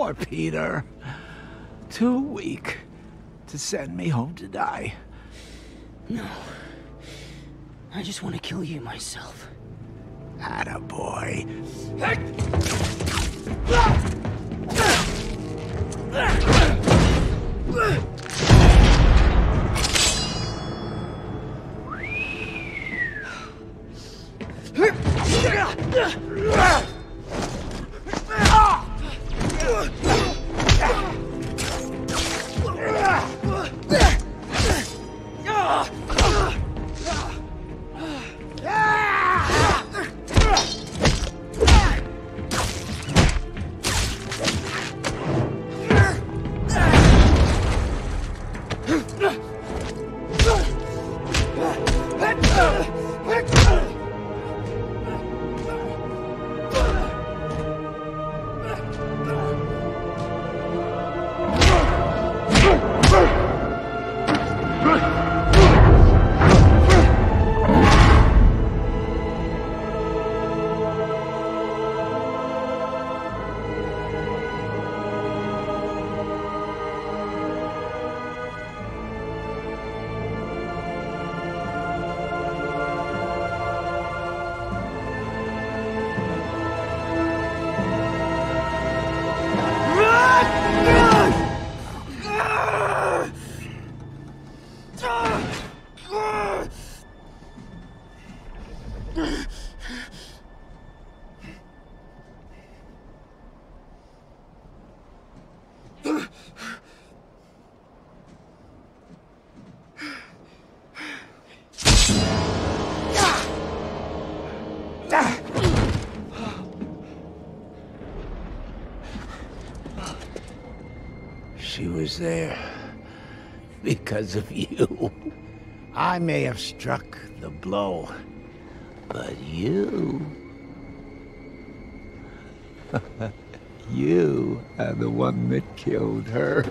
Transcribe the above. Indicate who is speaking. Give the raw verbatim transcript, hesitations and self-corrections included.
Speaker 1: Poor Peter. Too weak to send me home to die.
Speaker 2: No. I just want to kill you myself.
Speaker 1: Attaboy. She was there because of you. I may have struck the blow, but you... you are the one that killed her.